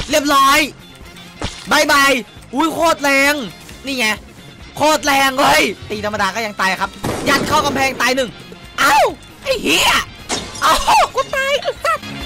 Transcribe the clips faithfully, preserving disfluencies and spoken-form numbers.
เรียบร้อยบายบายอุ้ยโคตรแรงนี่ไงโคตรแรงเลยตีธรรมดาก็ยังตายครับยัดเข้ากำแพงตายหนึ่งเอ้าไอ้เหี้ยเอ้ากูตายไอ้สัตว์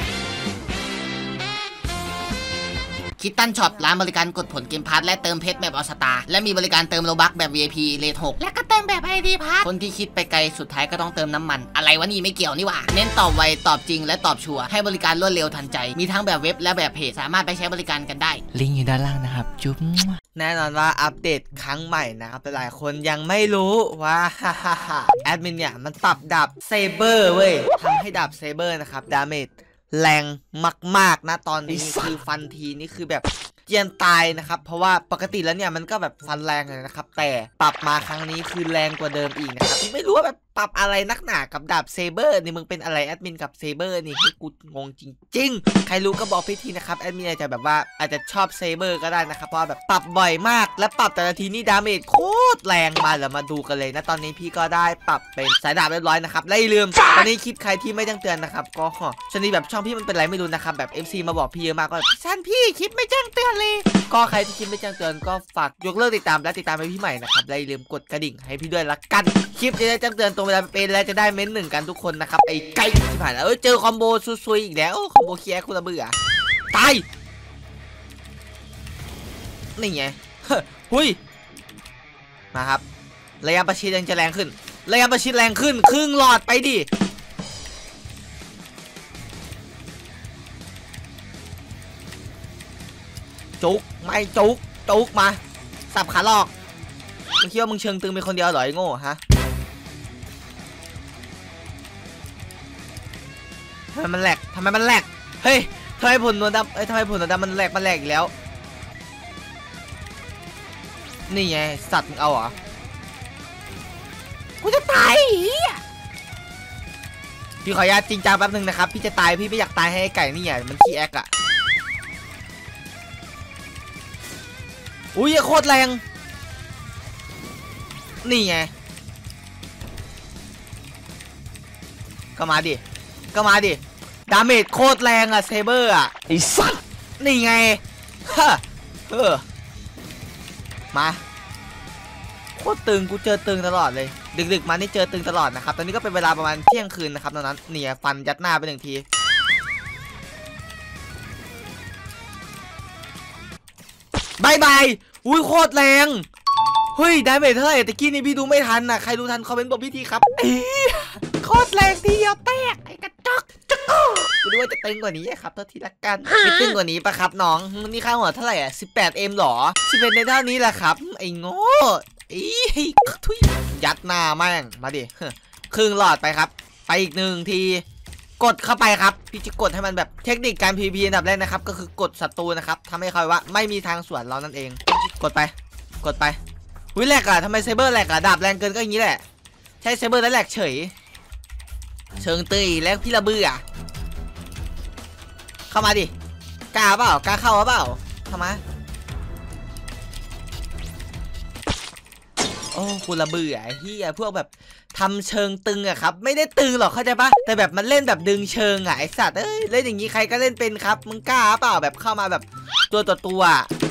คิตตันช็อปร้านบริการกดผลเกมพาร์ทและเติมเพชรแบบออสตาและมีบริการเติมโลบัคแบบ วี ไอ พี เลทหกและก็เติมแบบ ไอ ดี พาร์ทคนที่คิดไปไกลสุดท้ายก็ต้องเติมน้ำมันอะไรวะนี่ไม่เกี่ยวนี่หว่าเน้นตอบไวตอบจริงและตอบชัวร์ให้บริการรวดเร็วทันใจมีทั้งแบบเว็บและแบบเพจสามารถไปใช้บริการกันได้ลิงก์อยู่ด้านล่างนะครับจุ๊บแน่นอนว่าอัปเดตครั้งใหม่นะครับหลายคนยังไม่รู้ว่าแอดมินเนี่ยมันปรับดาบเซเบอร์เว้ยทำให้ดาบเซเบอร์นะครับดาเมจแรงมากๆนะตอนนี้คือฟันทีนี่คือแบบเจียนตายนะครับเพราะว่าปกติแล้วเนี่ยมันก็แบบฟันแรงเลยนะครับแต่ปรับมาครั้งนี้คือแรงกว่าเดิมอีกนะครับไม่รู้ว่าแบบปรับอะไรนักหนากับดาบเซเบอร์นี่มึงเป็นอะไรแอดมินกับเซเบอร์นี่ให้กูงงจริงๆใครรู้ก็บอกพี่ทีนะครับแอดมินอาจจะแบบว่าอาจจะชอบเซเบอร์ก็ได้นะครับเพราะแบบปรับบ่อยมากและปรับแต่ละทีนี่ดาเมจโคตรแรงมาเดี๋ยวมาดูกันเลยนะตอนนี้พี่ก็ได้ปรับเป็นสายดาบเรียบร้อยนะครับและอย่าลืมตอนนี้คลิปใครที่ไม่แจ้งเตือนนะครับก็ชนิดแบบช่องพี่มันเป็นไรไม่รู้นะครับแบบ เอฟ ซี มาบอกพี่เยอะมากก็ฉันพี่คลิปไม่แจ้งเตือนเลยก็ใครที่คลิปไม่แจ้งเตือนก็ฝากยกเลิกติดตามและติดตามไปพี่ใหม่นะครับและอย่าลืมกดกระดิ่งให้พี่ด้วยละกันคลิปจะได้แจ้งเตือนตรงเวลาเป็นและจะได้เม้นหนึ่งกันทุกคนนะครับไอ้ไก่ที่ผ่านแล้วเจอคอมโบซุยๆอีกแล้วคอมโบเคียร์คุณระเบื่อตายนี่ไงหุยมาครับระยะประชิดยังจะแรงขึ้นระยะประชิดแรงขึ้นครึ่งหลอดไปดิจุกไม่จุกจุกมาสับขาหลอกมึงคิดว่ามึงเชิงตึงเป็นคนเดียวเหรอไอ้โง่ฮะทำไมมันแหลกทำไมมันแหลกเฮ้ยทำไมผลนวลดำเอ้ยทำไมผลนวลดำมันแหลกมันแหลกอีกแล้วนี่ไงสัตว์มึงเอาเหรอกูจะตายพี่ขออนุญาตจริงจังแป๊บนึงนะครับพี่จะตายพี่ไม่อยากตายให้ไก่นี่ไงมันขี้แอกอะอุ้ยโคตรแรงนี่ไงก็มาดิก็มาดิดาเมจโคตรแรงอะเซเบอร์อะไอ้สัสนี่ไงฮะเออมาโคตรตึงกูเจอตึงตลอดเลยดึกๆมานี่เจอตึงตลอดนะครับตอนนี้ก็เป็นเวลาประมาณเที่ยงคืนนะครับตอนนั้นเนี่ยฟันยัดหน้าไปหนึ่งทีบายบายอุ้ยโคตรแรงเฮ้ยได้เมจเท่าไหร่ตะกี้นี่พี่ดูไม่ทันนะใครดูทันคอมเมนต์บอกพี่ทีครับโคตรแรงทีเดียวแตกไอ้กระจอกจักกูดูว่าจะตึงกว่านี้ครับเท่าทีละกันไม่ตึงกว่านี้ปะครับน้องนี่ค่าหัวเท่าไหร่อ่ะสิบแปดเอ็มหรอสิบเอ็ดในเท่านี้แหละครับไอ้โง่ไอ้ทุยยัดหน้าแม่งมาดิครึ่งหลอดไปครับไปอีกหนึ่งทีกดเข้าไปครับพี่จะกดให้มันแบบเทคนิคการ พี วี พี อันดับแรกนะครับก็คือกดศัตรูนะครับทำให้เขาว่าไม่มีทางสวนเรานั่นเองกดไปกดไปวิแหลกอะทำไมไซเบอร์แหลกอะดาบแรงเกินก็อย่างนี้แหละใช้ไซเบอร์แล้วแหลกเฉยเชิงตีแล้วพี่ระเบื่อเข้ามาดิกล้าเปล่ากล้าเข้าเปล่าเข้ามาโอ้คุณระเบื่อเฮียพวกแบบทำเชิงตึงอะครับไม่ได้ตึงหรอกเข้าใจปะแต่แบบมันเล่นแบบดึงเชิงอะไอสัตว์เอ้ยเล่นอย่างนี้ใครก็เล่นเป็นครับมึงกล้าเปล่าแบบเข้ามาแบบตัวต่อตัว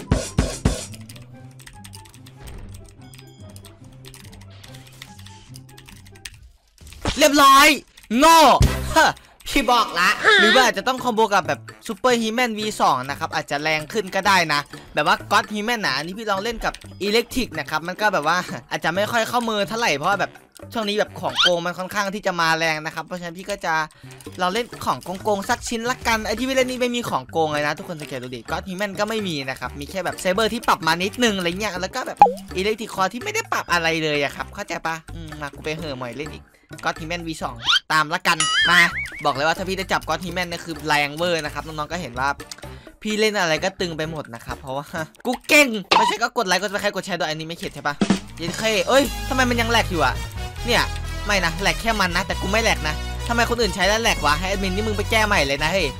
เรียบร้อยโง่พี่บอกละหรือว่าอาจจะต้องคอมโบกับแบบซูเปอร์ฮีแมน วี สอง นะครับอาจจะแรงขึ้นก็ได้นะแบบว่าก็อดฮีแมนนะอันนี้พี่ลองเล่นกับอิเล็กทริกนะครับมันก็แบบว่าอาจจะไม่ค่อยเข้ามือเท่าไหร่เพราะแบบช่วงนี้แบบของโกงมันค่อนข้างที่จะมาแรงนะครับเพราะฉะนั้นพี่ก็จะเราเล่นของโกงๆสักชิ้นละกันไอที่พี่เล่นนี่ไม่มีของโกงเลยนะทุกคนสังเกตดูดิก็อดฮีแมนก็ไม่มีนะครับมีแค่แบบเซเบอร์ที่ปรับมานิดนึงอะไรเงี้ยแล้วก็แบบอิเล็กทริกคอร์ที่ไม่ได้ปรับอะไรเลยอะครับเข้าใจปะมากูไปเห่อหมอยเล่นอีกก็อดฮีแมน วี สอง ตามละกันมาบอกเลยว่าถ้าพี่ได้จับก็อดฮีแมนเนี่ยคือแรงเวอร์นะครับน้องๆก็เห็นว่าพี่เล่นอะไรก็ตึงไปหมดนะครับเพราะว่ากูเก่งไม่ใช่ก็กดไลค์กดซับสไครต์กดแชร์ด้วยอันนี้ไม่เข็ดใช่ปะยินเคเอ้ยทำไมมันยังแหลกอยู่อะเนี่ยไม่นะแหลกแค่มันนะแต่กูไม่แหลกนะทำไมคนอื่นใช้แล้วแหลกวะให้แอดมินนี่มึงไปแก้ใหม่เลยนะเฮ้ย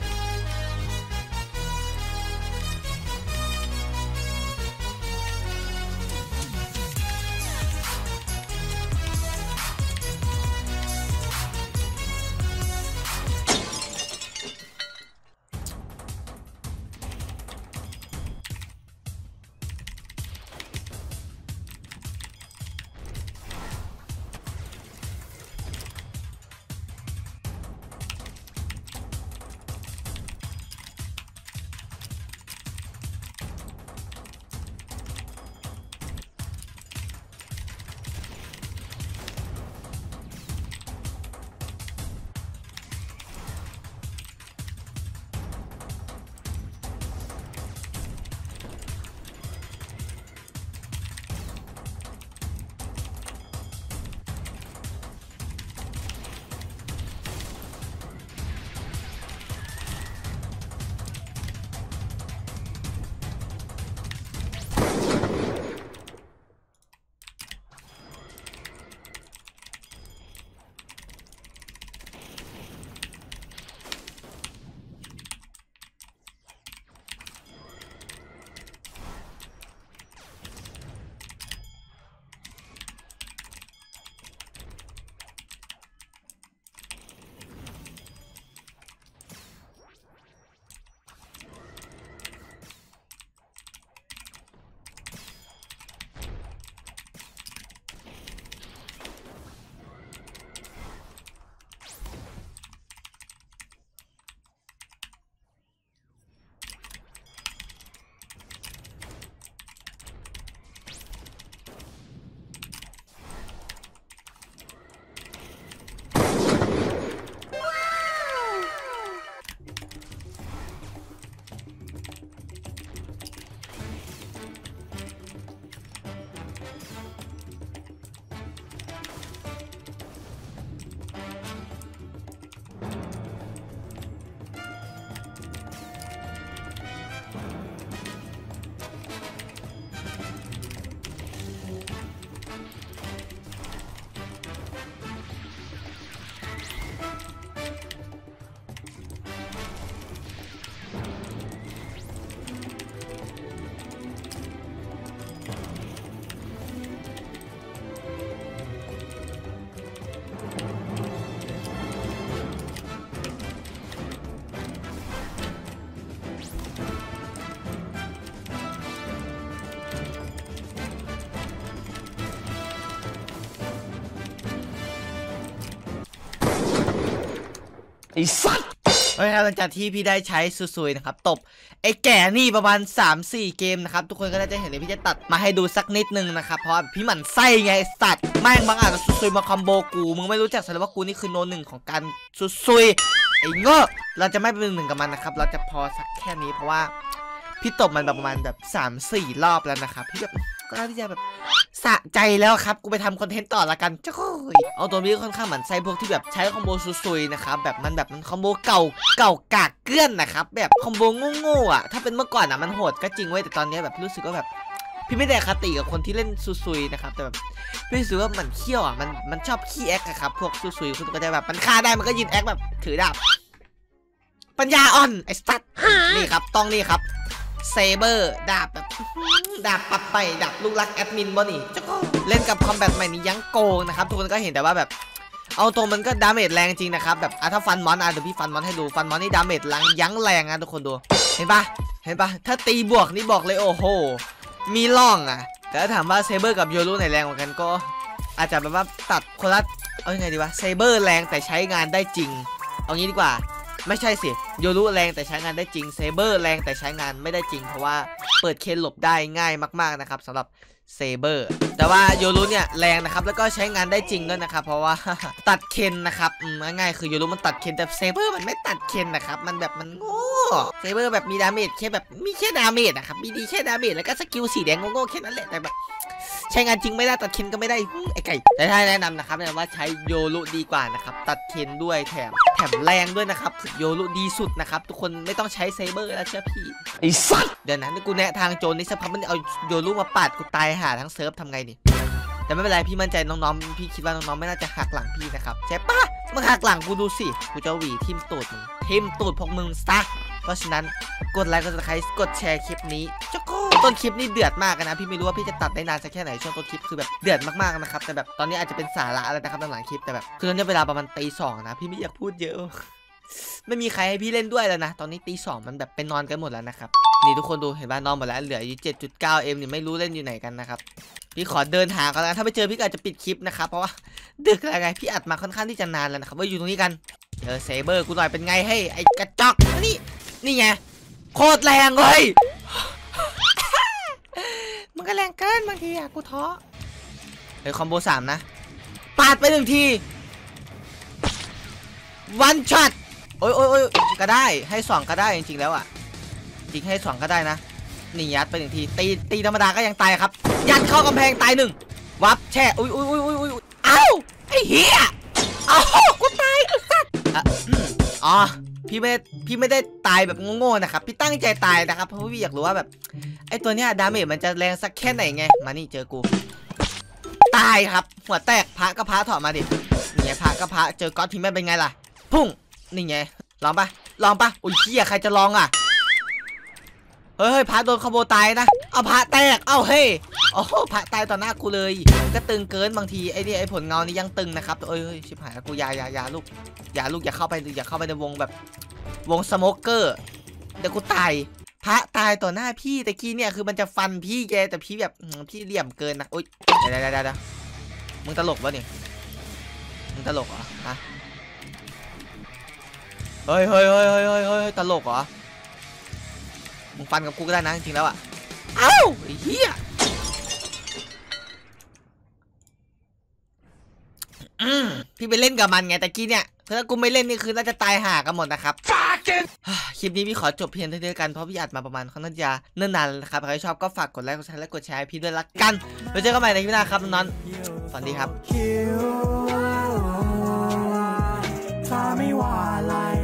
ไอ้สัตว์โอเคครับหลังจากที่พี่ได้ใช้ซุยๆนะครับตบไอ้แก่นี่ประมาณ สามสี่ เกมนะครับทุกคนก็น่าจะเห็นเลยพี่จะตัดมาให้ดูสักนิดนึงนะครับเพราะพี่หมั่นไส้ไงสัตว์แม่งบางอาจจะซุยๆมาคอมโบกูมึงไม่รู้จักซะแล้วว่ากูนี่คือโนหนึ่งของการซุยๆไอ้โง่เราจะไม่เป็นหนึ่งกับมันนะครับเราจะพอสักแค่นี้เพราะว่าพี่ตบมันแบบประมาณแบบ สามสี่ รอบแล้วนะครับพี่แบบก็น่าที่จะแบบสะใจแล้วครับกูไปทำคอนเทนต์ต่อละกันจ้อยเอาตัวนี้ค่อนข้างเหมือนไซพวกที่แบบใช้คอมโบซุยๆนะครับแบบมันแบบมันคอมโบเก่าเก่ากากเกลื่อนนะครับแบบคอมโบโง่ๆอ่ะถ้าเป็นเมื่อก่อนอ่ะมันโหดก็จริงเว้ยแต่ตอนนี้แบบรู้สึกว่าแบบพี่ไม่ได้คติกับคนที่เล่นซุยๆนะครับแต่แบบพี่รู้สึกว่ามันเขี้ยวอ่ะมันมันชอบขี้แอคอะครับพวกซุยๆคุณก็จะแบบมันฆ่าได้มันก็ยืนแอคแบบถือดาบปัญญาอ่อนไอ้สัตว์นี่ครับต้องนี่ครับเซเบอร์ดาบแบบดาบปัดไปดาบลูกรักแอดมินบ่นี่เล่นกับคอมแบทใหม่นี้ยังโกงนะครับทุกคนก็เห็นแต่ว่าแบบเอาตรงมันก็ดาเมจแรงจริงนะครับแบบถ้าฟันมอนอ่ะเดี๋ยวพี่ฟันมอนให้ดูฟันมอนนี่ดาเมจแรงยั้งแรงนะทุกคนดูเห็นปะเห็นปะถ้าตีบวกนี่บอกเลยโอ้โหมีล่องอ่ะแต่ถ้าถามว่าเซเบอร์กับโยรุไหนแรงกว่ากันก็อาจจะแบบว่าตัดคนละเอายังไงดีวะเซเบอร์แรงแต่ใช้งานได้จริงเอางี้ดีกว่าไม่ใช่สิโยรุแรงแต่ใช้งานได้จริงเซเบอร์แรงแต่ใช้งานไม่ได้จริงเพราะว่าเปิดเคนหลบได้ง่ายมากๆนะครับสำหรับเซเบอร์แต่ว่าโยรุเนี่ยแรงนะครับแล้วก็ใช้งานได้จริงด้วยนะครับเพราะว่า ตัดเคนนะครับง่ายๆคือโยรุมันตัดเคนแต่เซเบอร์มันไม่ตัดเคนนะครับมันแบบมันโง่เซเบอร์แบบมีดาเมจแค่แบบมีแค่ดาเมจนะครับมีดีแค่ดาเมจแล้วก็สกิลสีแดงโง่ๆแค่นั้นแหละแต่แบบใช้งานจริงไม่ได้ตัดเคนก็ไม่ได้ไอ้ไก่แต่ถ้าแนะนำนะครับแนะนำว่าใช้โยรุดีกว่านะครับตัดเคนด้วยแถมแถมแรงด้วยนะครับโยรุดีสุดนะครับทุกคนไม่ต้องใช้เซเบอร์แล้วเชื่อพี่ไอ้สัสเดี๋ยวนะกูแนะทางโจรนี่สักพักมันเอาโยรุมาปาดกูตายหาทั้งเซิร์ฟทำไงนี่แต่ไม่เป็นไรพี่มั่นใจน้องๆพี่คิดว่าน้องๆไม่น่าจะหักหลังพี่นะครับใช่ปะมึงหักหลังกูดูสิกูจะหวีทิ่มตูดมึงทิ่มตูดพวกมึงซะเพราะฉะนั้นกดไลค์กดซับสไครต์กดแชร์คลิปนี้จ้าโก้ต้นคลิปนี่เดือดมากนะพี่ไม่รู้ว่าพี่จะตัดได้นานสักแค่ไหนช่วงต้นคลิปคือแบบเดือดมากๆนะครับแต่แบบตอนนี้อาจจะเป็นสาระอะไรนะครับหลังคลิปแต่แบบคือตอนนี้เวลาประมาณตีสองนะพี่ไม่อยากพูดเยอะไม่มีใครให้พี่เล่นด้วยแล้วนะตอนนี้ตีสองมันแบบเป็นนอนกันหมดแล้วนะครับนี่ทุกคนดูเห็นป่ะนอนหมดแล้วเหลืออยู่ เจ็ดจุดเก้า เอ็ม นี่ไม่รู้เล่นอยู่ไหนกันนะครับพี่ขอเดินหากันแล้วถ้าไปเจอพี่ก็อาจจะปิดคลิปนะครับเพราะว่าดึกอะไรไงพี่อัดมาค่อนข้างที่จะนานแล้วนะครับว่าอยู่ตรงนี้กันเออเซเบอร์กูหน่อยเป็นไงให้ไอ้กระจอกนี่นี่ไงโคตรแรงเลยมันก็แรงเกินบางทีอะกูท้อเฮ้ยคอมโบสามนะปาดไปหนึ่งทีวันช็อตโอ้ยโอ้ยโอ้ยก็ได้ให้สองก็ได้จริงๆแล้วอะจริงให้สองก็ได้นะนี่ยัดไปหนึ่งทีตีตีธรรมดาก็ยังตายครับยัดเข้ากำแพงตายหนึ่งวับแช่อุ้ยอุ้ยอุ้ยอุ้ยเอ้าไอ้เหี้ยเอ้ากูตายไอ้สัสอ๋อพี่ไม่พี่ไม่ได้ตายแบบโง่ๆนะครับพี่ตั้งใจตายนะครับเพราะพี่อยากรู้ว่าแบบไอ้ตัวเนี้ยดาเมจมันจะแรงสักแค่ไหนไงมานี่เจอกูตายครับหัวแตกพระก็พระถอดมาดินี่ไงพระก็พระเจอก๊อตพิมพ์เป็นไงล่ะพุ่งนี่ไงลองปะลองปะอุ้ยเหี้ยใครจะลองอ่ะเฮ้ยพระโดนขโมยตายนะเอาพระแตกเอ้าเฮ้ยโอ้พระตายต่อหน้ากูเลยก็ตึงเกินบางทีไอ้นี่ไอ้ผลเงานี่ยังตึงนะครับเอ้ยชิบหายกูยายายาลูกยาลูกอย่าเข้าไปอย่าเข้าไปในวงแบบวงสโมกเกอร์เดี๋ยวกูตายพระตายต่อหน้าพี่แต่กี้เนี่ยคือมันจะฟันพี่แกแต่พี่แบบพี่เหลี่ยมเกินนะโอ๊ยเดี๋ยวเดี๋ยวเดี๋ยวมึงตลกวะเนี่ยมึงตลกเหรอฮะเฮ้ยเฮ้ยเฮ้ยเฮ้ยเฮ้ยตลกเหรอมึงฟันกับกูก็ได้นะจริงๆแล้วอ่ะเอ้าไอ้เหี้ยพี่ไปเล่นกับมันไงแต่กี้เนี่ยถ้ากูไม่เล่นนี่คือน่าจะตายห่ากันหมดนะครับคลิปนี้พี่ขอจบเพียงเท่านี้กันเพราะพี่อัดมาประมาณค่อนข้างจะเนิ่นนานนะครับใครชอบก็ฝากกดไลค์กดแชร์และกดแชร์พี่ด้วยละกันไว้เจอกันใหม่ในคลิปหน้าครับน้องสวัสดีครับถ้าไม่ว่าอะไร